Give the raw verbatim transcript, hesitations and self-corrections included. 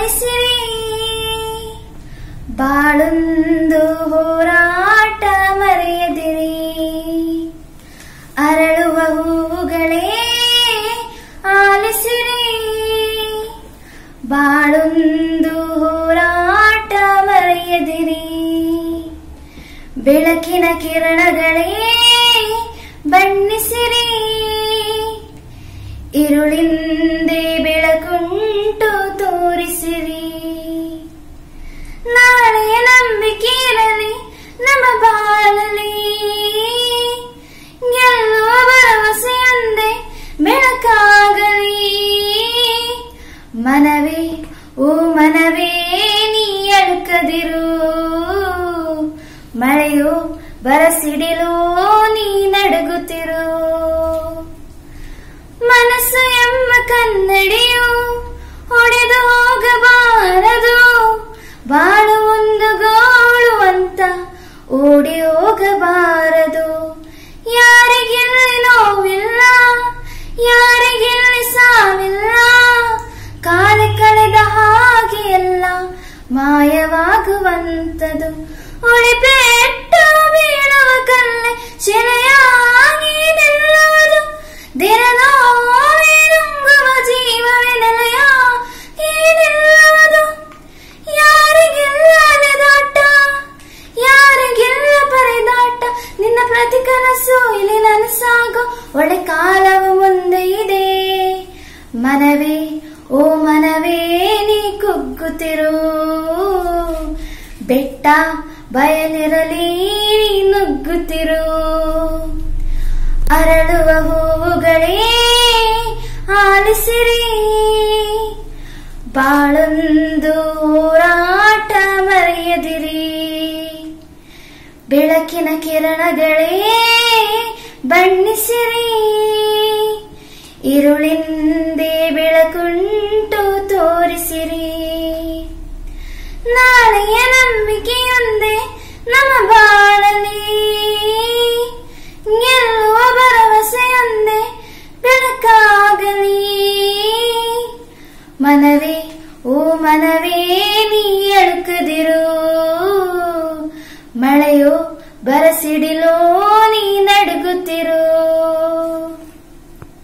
ಆಲಿಸಿರಿ. ಬಾಳೊಂದು ಹೋರಾಟ ಮರೆಯದಿರಿ. ಅರಳುವ ಹೂವುಗಳೇ ಆಲಿಸಿರಿ. ಬಾಳೊಂದು ಹೋರಾಟ ಮರೆಯದಿರಿ. ಬೆಳಕಿನ ಕಿರಣಗಳೇ ಬಣ್ಣಿಸಿರಿ. ഇരുളിಂದೆ ಬೆಳಕುಂಟು ತೋರಿಸಿರಿ. ನಾಳೆಯ ನಂಬಿಕೆ ಇರಲಿ ನಮ್ಮ ಬಾಳಲಿ. ಗೆಲ್ಲುವ ಭರವಸೆಯೊಂದೇ ಬೆಳಕಾಗಲಿ. ಮನವೇ ಓ ಮನವೇ ನೀ ಅಳುಕದಿರು. ಮಳೆಯೋ ಬರಸಿಡಿಲೋ ನೀ ನಡುಗುತ್ತಿರು. ಮನಸ್ಸು ಎಂಬ ಕನ್ನಡಿಯು ಹೊಡೆದು ಹೋಗಬಾರದು. ಬಾಳು ಒಂದು ಗೋಳು ಅಂತ ಓಡಿ ಹೋಗಬಾರದು. ಯಾರಿಗೆಲ್ಲಿ ನೋವಿಲ್ಲ, ಯಾರಿಗೆಲ್ಲಿ ಸಾವಿಲ್ಲ. ಕಾಲ ಕಳೆದ ಹಾಗೆ ಎಲ್ಲ ಮಾಯವಾಗುವಂತದು. ಉಳಿಪೆಟ್ಟು ಬೀಳುವ ಕಲ್ಲೆ ಶಿಲೆಯಾಗಿ ನಿಲ್ಲುವುದು. ದಿನ ನೋವೇ ನುಂಗುವ ಜೀವವೇ ನೆಲೆಯಾಗಿ ನಿಲ್ಲುವುದು. ಯಾರಿಗೆಲ್ಲ ಅಲೆದಾಟ, ಯಾರಿಗೆಲ್ಲ ಪರದಾಟ. ನಿನ್ನ ಪ್ರತಿ ಕನಸು ಇಲ್ಲಿ ನನಸಾಗೋ ಒಳ್ಳೆ ಕಾಲವು ಮುಂದೆ ಇದೆ. ಮನವೇ ಓ ಮನವೇ ನೀ ಕುಗ್ಗುತ್ತಿರು. ಬೆಟ್ಟ ಬಯಲಿರಲಿ ನುಗ್ಗುತ್ತಿರು. ಅರಳುವ ಹೂವುಗಳೇ ಆಲಿಸಿರಿ. ಬಾಳೊಂದು ಹೋರಾಟ ಮರೆಯದಿರಿ. ಬೆಳಕಿನ ಕಿರಣಗಳೇ ಬಣ್ಣಿಸಿರಿ. ഇരുളിಂದೆ